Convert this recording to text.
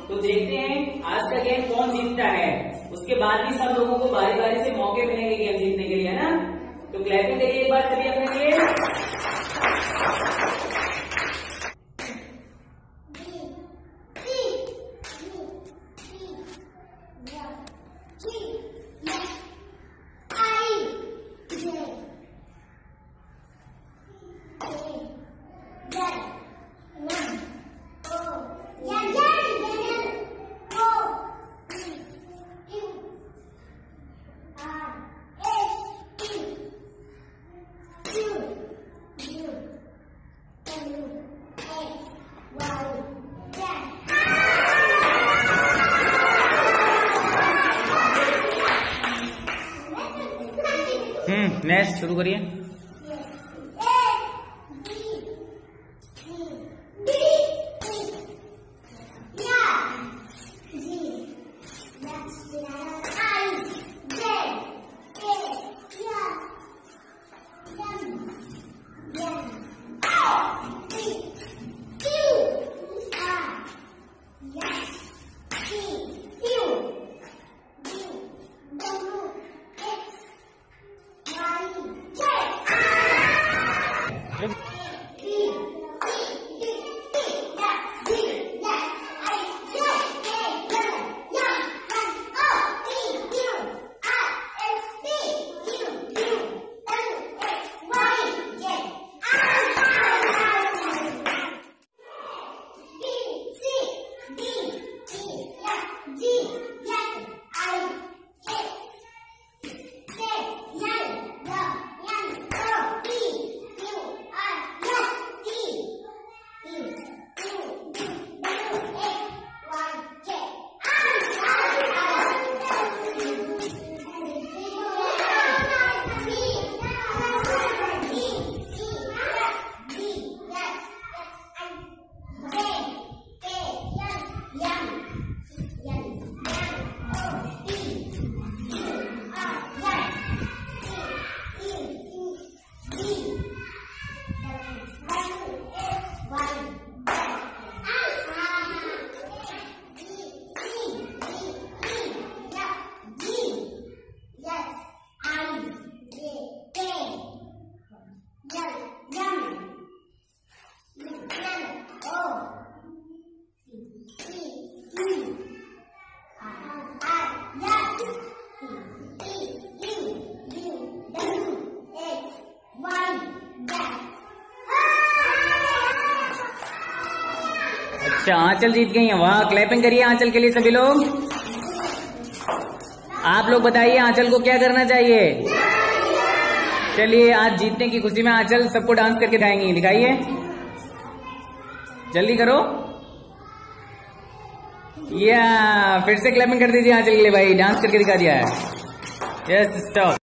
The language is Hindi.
तो देखते हैं आज का गेम कौन जीतता है। उसके बाद भी सब लोगों को बारी बारी से मौके मिलेंगे गेम जीतने के लिए, है ना। तो क्लैपिंग करिए एक बार सभी अपने लिए। नेक्स्ट शुरू करिए। अच्छा, आंचल जीत गई है। वाह, क्लैपिंग करिए आंचल के लिए सभी लोग। आप लोग बताइए आंचल को क्या करना चाहिए। चलिए, आज जीतने की खुशी में आंचल सबको डांस करके दिखाएंगी। दिखाइए, जल्दी करो। या फिर से क्लैपिंग कर दीजिए आंचल के लिए। भाई डांस करके दिखा दिया है। Yes, stop.